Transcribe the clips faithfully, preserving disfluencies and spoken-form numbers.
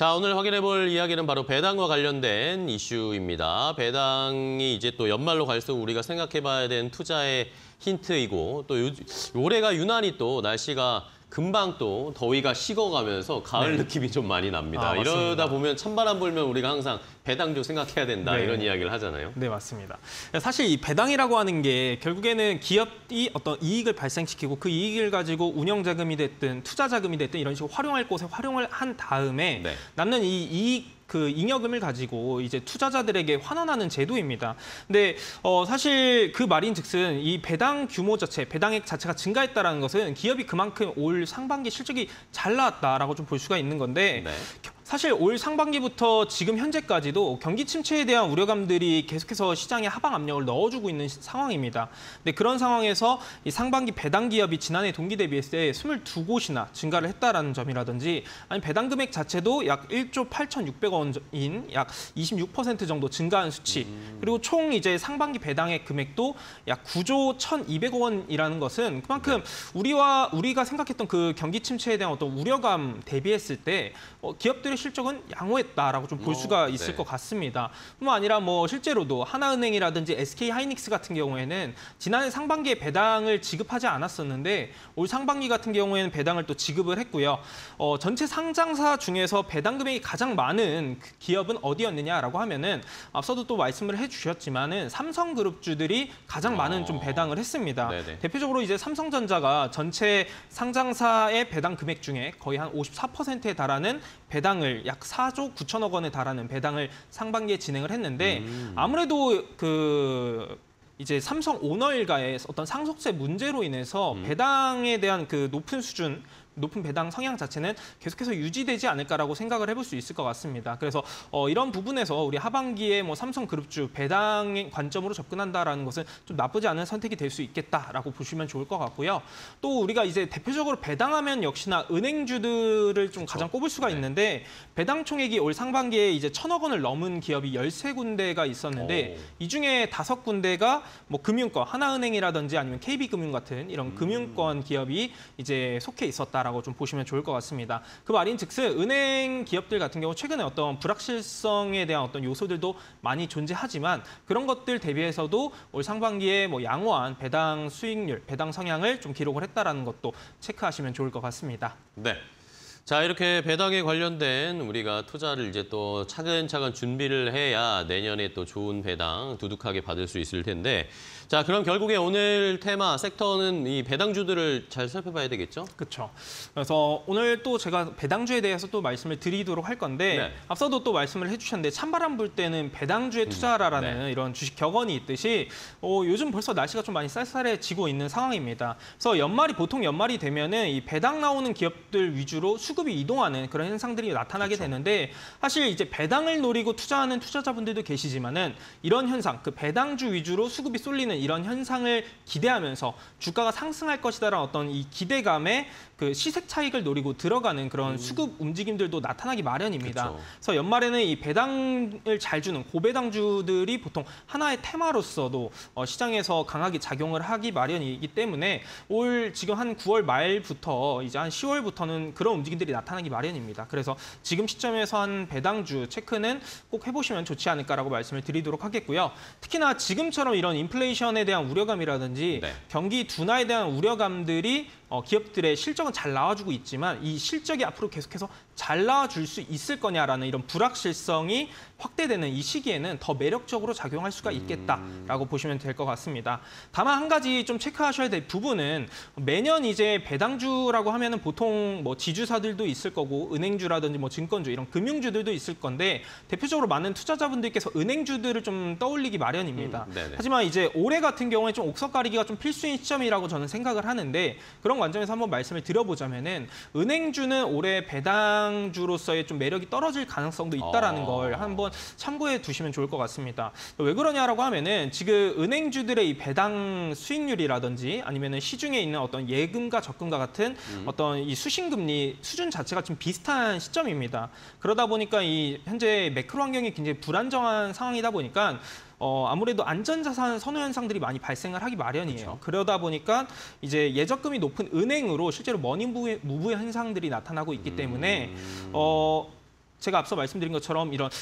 자, 오늘 확인해 볼 이야기는 바로 배당과 관련된 이슈입니다. 배당이 이제 또 연말로 갈수록 우리가 생각해 봐야 되는 투자의 힌트이고 또 요, 올해가 유난히 또 날씨가 금방 또 더위가 식어가면서 가을 네. 느낌이 좀 많이 납니다. 아, 이러다 보면 찬바람 불면 우리가 항상 배당주 생각해야 된다 네. 이런 이야기를 하잖아요. 네, 맞습니다. 사실 이 배당이라고 하는 게 결국에는 기업이 어떤 이익을 발생시키고 그 이익을 가지고 운영자금이 됐든 투자자금이 됐든 이런 식으로 활용할 곳에 활용을 한 다음에 네. 남는 이 이익 그 잉여금을 가지고 이제 투자자들에게 환원하는 제도입니다. 근데 어 사실 그 말인즉슨 이 배당 규모 자체, 배당액 자체가 증가했다라는 것은 기업이 그만큼 올 상반기 실적이 잘 나왔다라고 좀 볼 수가 있는 건데 네. 사실 올 상반기부터 지금 현재까지도 경기 침체에 대한 우려감들이 계속해서 시장에 하방 압력을 넣어주고 있는 상황입니다. 근데 그런 상황에서 이 상반기 배당 기업이 지난해 동기 대비했을 때 스물두 곳이나 증가를 했다라는 점이라든지 아니 배당 금액 자체도 약 일조 팔천육백억 원인 약 이십육 퍼센트 정도 증가한 수치. 음. 그리고 총 이제 상반기 배당액 금액도 약 구조 천이백억 원이라는 것은 그만큼 네. 우리와 우리가 생각했던 그 경기 침체에 대한 어떤 우려감 대비했을 때 어, 기업들의 실적은 양호했다라고 좀 볼 수가 있을 네. 것 같습니다. 뿐만 아니라 뭐 실제로도 하나은행이라든지 에스케이하이닉스 같은 경우에는 지난해 상반기에 배당을 지급하지 않았었는데 올 상반기 같은 경우에는 배당을 또 지급을 했고요. 어, 전체 상장사 중에서 배당 금액이 가장 많은 기업은 어디였느냐라고 하면은 앞서도 또 말씀을 해주셨지만은 삼성그룹주들이 가장 많은 좀 배당을 했습니다. 네네. 대표적으로 이제 삼성전자가 전체 상장사의 배당 금액 중에 거의 한 오십사 퍼센트에 달하는 배당을 약 사조 구천억 원에 달하는 배당을 상반기에 진행을 했는데 음. 아무래도 그 이제 삼성 오너일가의 어떤 상속세 문제로 인해서 음. 배당에 대한 그 높은 수준 높은 배당 성향 자체는 계속해서 유지되지 않을까라고 생각을 해볼 수 있을 것 같습니다. 그래서 어, 이런 부분에서 우리 하반기에 뭐 삼성그룹주 배당의 관점으로 접근한다라는 것은 좀 나쁘지 않은 선택이 될 수 있겠다라고 보시면 좋을 것 같고요. 또 우리가 이제 대표적으로 배당하면 역시나 은행주들을 좀 가장 꼽을 수가 있는데 배당 총액이 올 상반기에 이제 천억 원을 넘은 기업이 열세 군데가 있었는데 오. 이 중에 다섯 군데가 뭐 금융권, 하나은행이라든지 아니면 케이비금융 같은 이런 음. 금융권 기업이 이제 속해 있었다. 라고 좀 보시면 좋을 것 같습니다. 그 말인즉슨 은행 기업들 같은 경우 최근에 어떤 불확실성에 대한 어떤 요소들도 많이 존재하지만 그런 것들 대비해서도 올 상반기에 뭐 양호한 배당 수익률, 배당 성향을 좀 기록을 했다라는 것도 체크하시면 좋을 것 같습니다. 네. 자, 이렇게 배당에 관련된 우리가 투자를 이제 또 차근차근 준비를 해야 내년에 또 좋은 배당 두둑하게 받을 수 있을 텐데 자, 그럼 결국에 오늘 테마 섹터는 이 배당주들을 잘 살펴봐야 되겠죠? 그렇죠. 그래서 오늘 또 제가 배당주에 대해서 또 말씀을 드리도록 할 건데 네. 앞서도 또 말씀을 해주셨는데 찬바람 불 때는 배당주에 투자하라라는 음, 네. 이런 주식 격언이 있듯이 어, 요즘 벌써 날씨가 좀 많이 쌀쌀해지고 있는 상황입니다. 그래서 연말이 보통 연말이 되면은 이 배당 나오는 기업들 위주로 수급이 이동하는 그런 현상들이 나타나게 그렇죠. 되는데 사실 이제 배당을 노리고 투자하는 투자자분들도 계시지만은 이런 현상, 그 배당주 위주로 수급이 쏠리는 이런 현상을 기대하면서 주가가 상승할 것이다라는 어떤 이 기대감에 그 시색 차익을 노리고 들어가는 그런 음. 수급 움직임들도 나타나기 마련입니다. 그쵸. 그래서 연말에는 이 배당을 잘 주는 고배당주들이 보통 하나의 테마로서도 어, 시장에서 강하게 작용을 하기 마련이기 때문에 올 지금 한 구월 말부터 이제 한 시월부터는 그런 움직임들이 나타나기 마련입니다. 그래서 지금 시점에서 한 배당주 체크는 꼭 해보시면 좋지 않을까라고 말씀을 드리도록 하겠고요. 특히나 지금처럼 이런 인플레이션에 대한 우려감이라든지 네. 경기 둔화에 대한 우려감들이 어, 기업들의 실적은 잘 나와주고 있지만 이 실적이 앞으로 계속해서 잘 나와줄 수 있을 거냐라는 이런 불확실성이 확대되는 이 시기에는 더 매력적으로 작용할 수가 있겠다라고 음... 보시면 될 것 같습니다. 다만 한 가지 좀 체크하셔야 될 부분은 매년 이제 배당주라고 하면은 보통 뭐 지주사들도 있을 거고 은행주라든지 뭐 증권주 이런 금융주들도 있을 건데 대표적으로 많은 투자자분들께서 은행주들을 좀 떠올리기 마련입니다. 음, 하지만 이제 올해 같은 경우에 좀 옥석 가리기가 좀 필수인 시점이라고 저는 생각을 하는데 그런 관점에서 한번 말씀을 드려보자면은 은행주는 올해 배당주로서의 좀 매력이 떨어질 가능성도 있다라는 어... 걸 한번 참고해 두시면 좋을 것 같습니다. 왜 그러냐라고 하면은 지금 은행주들의 이 배당 수익률이라든지 아니면은 시중에 있는 어떤 예금과 적금과 같은 음. 어떤 이 수신금리 수준 자체가 좀 비슷한 시점입니다. 그러다 보니까 이 현재 매크로 환경이 굉장히 불안정한 상황이다 보니까 어, 아무래도 안전자산 선호 현상들이 많이 발생을 하기 마련이에요. 그렇죠. 그러다 보니까 이제 예적금이 높은 은행으로 실제로 머니 무브 현상들이 나타나고 있기 때문에 음... 어, 제가 앞서 말씀드린 것처럼 이런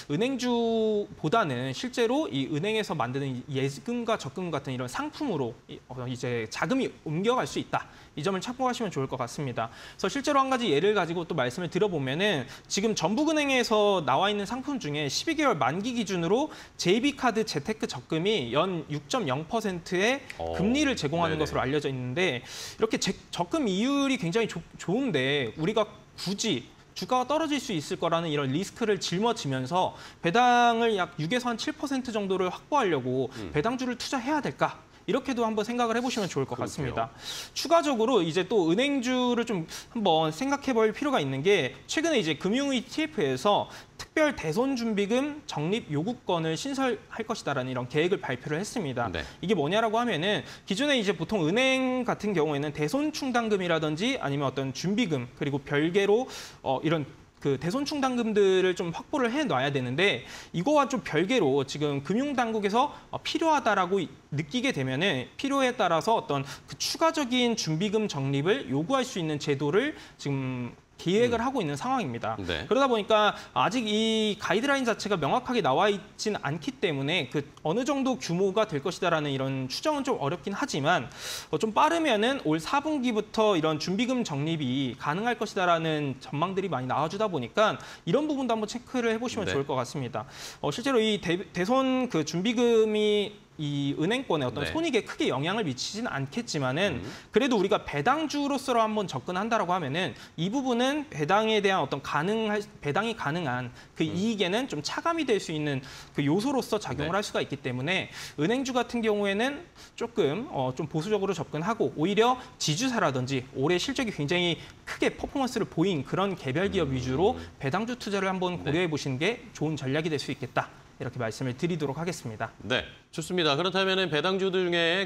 은행주보다는 실제로 이 은행에서 만드는 예금과 적금 같은 이런 상품으로 이제 자금이 옮겨갈 수 있다. 이 점을 참고하시면 좋을 것 같습니다. 그래서 실제로 한 가지 예를 가지고 또 말씀을 드려보면은 지금 전북은행에서 나와 있는 상품 중에 십이 개월 만기 기준으로 제이비카드 재테크 적금이 연 육 점 영 퍼센트의 어, 금리를 제공하는 네네. 것으로 알려져 있는데 이렇게 제, 적금 이율이 굉장히 조, 좋은데 우리가 굳이 주가가 떨어질 수 있을 거라는 이런 리스크를 짊어지면서 배당을 약 육에서 한 칠 퍼센트 정도를 확보하려고 음. 배당주를 투자해야 될까? 이렇게도 한번 생각을 해보시면 좋을 것 그렇게요. 같습니다. 추가적으로 이제 또 은행주를 좀 한번 생각해 볼 필요가 있는 게 최근에 이제 금융 이티에프에서 특별 대손 준비금 적립 요구권을 신설할 것이다라는 이런 계획을 발표를 했습니다. 네. 이게 뭐냐라고 하면은 기존에 이제 보통 은행 같은 경우에는 대손 충당금이라든지 아니면 어떤 준비금 그리고 별개로 어 이런 그 대손 충당금들을 좀 확보를 해놔야 되는데 이거와 좀 별개로 지금 금융당국에서 필요하다라고 느끼게 되면은 필요에 따라서 어떤 그 추가적인 준비금 적립을 요구할 수 있는 제도를 지금 기획을 음. 하고 있는 상황입니다. 네. 그러다 보니까 아직 이 가이드라인 자체가 명확하게 나와 있진 않기 때문에 그 어느 정도 규모가 될 것이다라는 이런 추정은 좀 어렵긴 하지만 좀 빠르면은 올 사 분기부터 이런 준비금 적립이 가능할 것이다라는 전망들이 많이 나와주다 보니까 이런 부분도 한번 체크를 해보시면 네. 좋을 것 같습니다. 어, 실제로 이 대, 대손 그 준비금이 이 은행권에 어떤 네. 손익에 크게 영향을 미치지는 않겠지만은 음. 그래도 우리가 배당주로서 한번 접근한다라고 하면은 이 부분은 배당에 대한 어떤 가능할 배당이 가능한 그 음. 이익에는 좀 차감이 될 수 있는 그 요소로서 작용을 네. 할 수가 있기 때문에 은행주 같은 경우에는 조금 어, 좀 보수적으로 접근하고 오히려 지주사라든지 올해 실적이 굉장히 크게 퍼포먼스를 보인 그런 개별 기업 음. 위주로 배당주 투자를 한번 고려해 네. 보시는 게 좋은 전략이 될 수 있겠다. 이렇게 말씀을 드리도록 하겠습니다. 네, 좋습니다. 그렇다면 배당주들 중에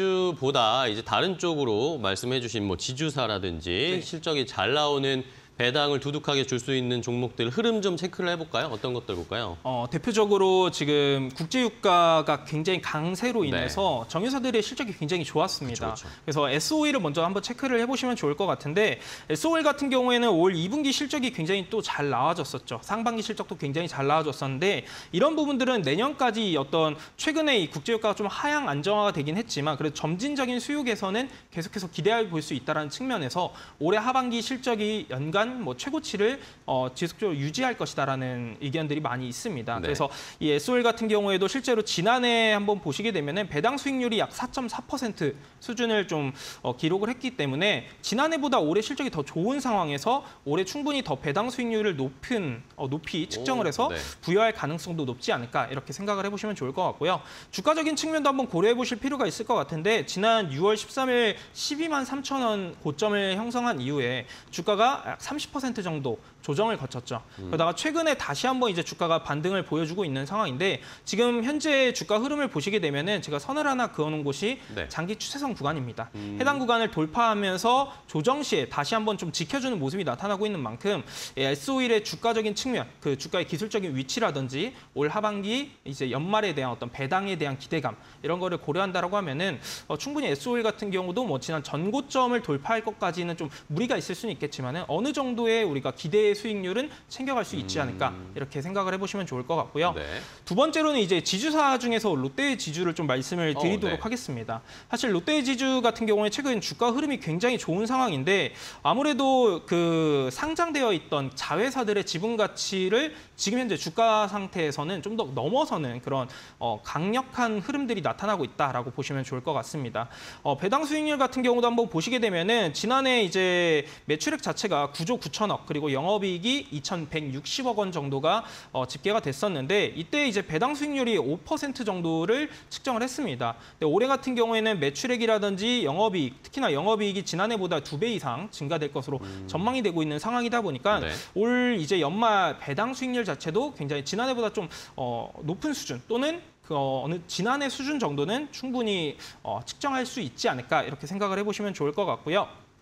금융주보다 이제 다른 쪽으로 말씀해주신 뭐 지주사라든지 네. 실적이 잘 나오는 배당을 두둑하게 줄 수 있는 종목들 흐름 좀 체크를 해볼까요? 어떤 것들 볼까요? 어, 대표적으로 지금 국제유가가 굉장히 강세로 네. 인해서 정유사들의 실적이 굉장히 좋았습니다. 그쵸, 그쵸. 그래서 에스오일을 먼저 한번 체크를 해보시면 좋을 것 같은데 에스오일 같은 경우에는 올 이 분기 실적이 굉장히 또 잘 나와졌었죠. 상반기 실적도 굉장히 잘 나와졌었는데 이런 부분들은 내년까지 어떤 최근에 이 국제유가가 좀 하향 안정화가 되긴 했지만 그래도 점진적인 수요 개선은 계속해서 기대해 볼 수 있다는 측면에서 올해 하반기 실적이 연간 뭐 최고치를 어, 지속적으로 유지할 것이다라는 의견들이 많이 있습니다. 네. 그래서 이 에스오일 같은 경우에도 실제로 지난해 한번 보시게 되면은 배당 수익률이 약 사 점 사 퍼센트 수준을 좀 어, 기록을 했기 때문에 지난해보다 올해 실적이 더 좋은 상황에서 올해 충분히 더 배당 수익률을 높은 어, 높이 측정을 해서 오, 네. 부여할 가능성도 높지 않을까 이렇게 생각을 해보시면 좋을 것 같고요. 주가적인 측면도 한번 고려해 보실 필요가 있을 것 같은데 지난 유월 십삼일 십이만 삼천 원 고점을 형성한 이후에 주가가 약 삼십 퍼센트 정도 조정을 거쳤죠. 음. 그러다가 최근에 다시 한번 이제 주가가 반등을 보여주고 있는 상황인데 지금 현재 주가 흐름을 보시게 되면은 제가 선을 하나 그어놓은 곳이 네. 장기 추세선 구간입니다. 음. 해당 구간을 돌파하면서 조정 시에 다시 한번 좀 지켜주는 모습이 나타나고 있는 만큼 에스오일의 주가적인 측면, 그 주가의 기술적인 위치라든지 올 하반기 이제 연말에 대한 어떤 배당에 대한 기대감 이런 거를 고려한다라고 하면은 어, 충분히 에스오일 같은 경우도 뭐 지난 전고점을 돌파할 것까지는 좀 무리가 있을 수는 있겠지만은 어느 정도의 우리가 기대의 수익률은 챙겨갈 수 있지 않을까 이렇게 생각을 해보시면 좋을 것 같고요. 네. 두 번째로는 이제 지주사 중에서 롯데의 지주를 좀 말씀을 어, 드리도록 네. 하겠습니다. 사실 롯데의 지주 같은 경우에 최근 주가 흐름이 굉장히 좋은 상황인데 아무래도 그 상장되어 있던 자회사들의 지분 가치를 지금 현재 주가 상태에서는 좀 더 넘어서는 그런 어, 강력한 흐름들이 나타나고 있다라고 보시면 좋을 것 같습니다. 어, 배당 수익률 같은 경우도 한번 보시게 되면은 지난해 이제 매출액 자체가 구조 구천억 그리고 영업이익이 이천백육십억 원 정도가 어, 집계가 됐었는데 이때 이제 배당 수익률이 오 퍼센트 정도를 측정을 했습니다. 근데 올해 같은 경우에는 매출액이라든지 영업이익, 특히나 영업이익이 지난해보다 두 배 이상 증가될 것으로 음. 전망이 되고 있는 상황이다 보니까 네. 올 이제 연말 배당 수익률 자체도 굉장히 지난해보다 좀 어, 높은 수준 또는 그 어, 어느 지난해 수준 정도는 충분히 어, 측정할 수 있지 않을까 이렇게 생각을 해보시면 좋을 것 같고요.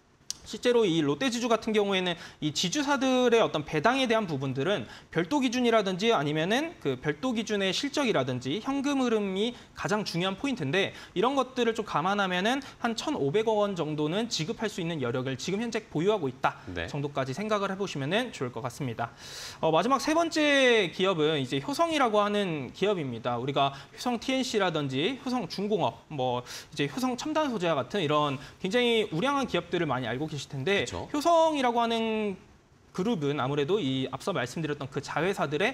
실제로 이 롯데지주 같은 경우에는 이 지주사들의 어떤 배당에 대한 부분들은 별도 기준이라든지 아니면은 그 별도 기준의 실적이라든지 현금 흐름이 가장 중요한 포인트인데 이런 것들을 좀 감안하면은 한 천오백억 원 정도는 지급할 수 있는 여력을 지금 현재 보유하고 있다 네. 정도까지 생각을 해보시면은 좋을 것 같습니다. 어, 마지막 세 번째 기업은 이제 효성이라고 하는 기업입니다. 우리가 효성 티엔씨라든지 효성 중공업, 뭐 이제 효성 첨단 소재와 같은 이런 굉장히 우량한 기업들을 많이 알고 계실 텐데 그렇죠. 효성이라고 하는 그룹은 아무래도 이 앞서 말씀드렸던 그 자회사들의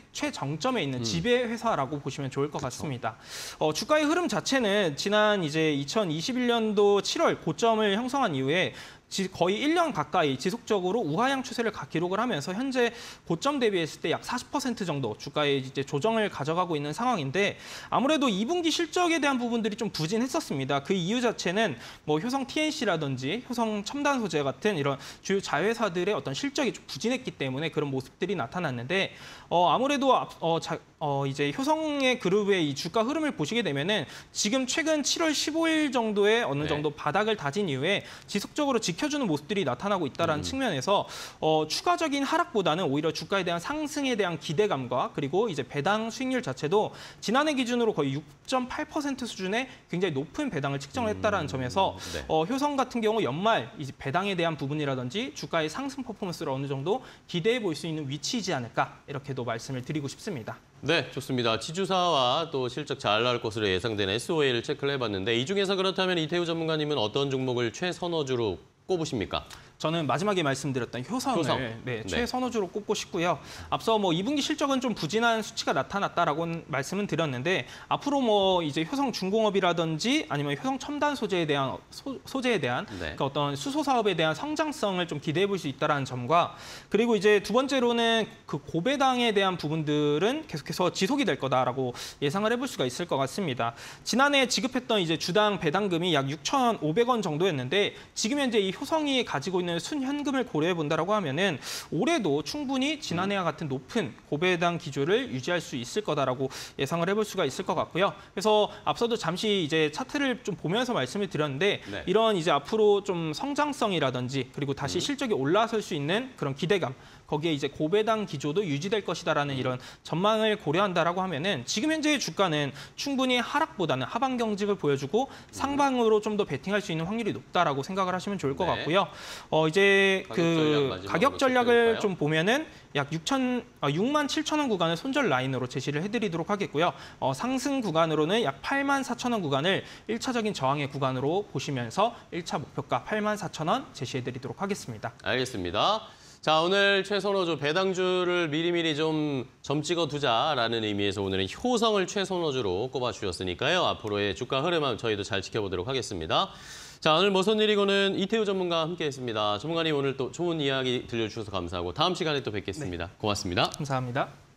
최정점에 있는 지배 회사라고 보시면 좋을 것 그쵸. 같습니다. 어, 주가의 흐름 자체는 지난 이제 이천이십일 년도 칠월 고점을 형성한 이후에 거의 일 년 가까이 지속적으로 우하향 추세를 기록을 하면서 현재 고점 대비했을 때 약 사십 퍼센트 정도 주가의 이제 조정을 가져가고 있는 상황인데 아무래도 이 분기 실적에 대한 부분들이 좀 부진했었습니다. 그 이유 자체는 뭐 효성 티엔씨라든지 효성 첨단 소재 같은 이런 주요 자회사들의 어떤 실적이 좀 부진했기 때문에 그런 모습들이 나타났는데 어, 아무래도 어, 자, 어, 이제 효성의 그룹의 이 주가 흐름을 보시게 되면은 지금 최근 칠월 십오일 정도에 어느 정도 네. 바닥을 다진 이후에 지속적으로 지켜주는 모습들이 나타나고 있다는 음. 측면에서 어, 추가적인 하락보다는 오히려 주가에 대한 상승에 대한 기대감과 그리고 이제 배당 수익률 자체도 지난해 기준으로 거의 육 점 팔 퍼센트 수준의 굉장히 높은 배당을 측정을 했다는 음. 점에서 네. 어, 효성 같은 경우 연말 이제 배당에 대한 부분이라든지 주가의 상승 퍼포먼스를 어느 정도 기대해 볼 수 있는 위치이지 않을까 이렇게도 말씀을 드리고 싶습니다. 네, 좋습니다. 지주사와 또 실적 잘 나올 것으로 예상되는 에스오에이를 체크를 해봤는데 이 중에서 그렇다면 이태우 전문가님은 어떤 종목을 최선호주로 꼽으십니까? 저는 마지막에 말씀드렸던 효성을 효성. 네, 네. 최선호주로 꼽고 싶고요. 앞서 뭐 이 분기 실적은 좀 부진한 수치가 나타났다라고 말씀은 드렸는데 앞으로 뭐 이제 효성 중공업이라든지 아니면 효성 첨단 소재에 대한 소, 소재에 대한 네. 그 어떤 수소 사업에 대한 성장성을 좀 기대해 볼 수 있다라는 점과 그리고 이제 두 번째로는 그 고배당에 대한 부분들은 계속해서 지속이 될 거다라고 예상을 해볼 수가 있을 것 같습니다. 지난해 지급했던 이제 주당 배당금이 약 육천오백 원 정도였는데 지금 현재 이 효성이 가지고 있는 순현금을 고려해 본다라고 하면은 올해도 충분히 지난해와 같은 높은 고배당 기조를 유지할 수 있을 거다라고 예상을 해볼 수가 있을 것 같고요. 그래서 앞서도 잠시 이제 차트를 좀 보면서 말씀을 드렸는데 네. 이런 이제 앞으로 좀 성장성이라든지 그리고 다시 음. 실적이 올라설 수 있는 그런 기대감. 거기에 이제 고배당 기조도 유지될 것이다라는 이런 전망을 고려한다라고 하면은 지금 현재의 주가는 충분히 하락보다는 하방 경직을 보여주고 상방으로 좀 더 베팅할 수 있는 확률이 높다라고 생각을 하시면 좋을 것 네. 같고요. 어 이제 가격 그 전략 가격 전략을 체크해볼까요? 좀 보면은 약 육천, 아, 육만 칠천 원 구간을 손절 라인으로 제시를 해드리도록 하겠고요. 어, 상승 구간으로는 약 팔만 사천 원 구간을 일차적인 저항의 구간으로 보시면서 일 차 목표가 팔만 사천 원 제시해드리도록 하겠습니다. 알겠습니다. 자, 오늘 최선호주 배당주를 미리미리 좀 점 찍어두자라는 의미에서 오늘은 효성을 최선호주로 꼽아주셨으니까요. 앞으로의 주가 흐름 저희도 잘 지켜보도록 하겠습니다. 자, 오늘 무슨 일이고는 이태우 전문가와 함께했습니다. 전문가님 오늘 또 좋은 이야기 들려주셔서 감사하고 다음 시간에 또 뵙겠습니다. 네. 고맙습니다. 감사합니다.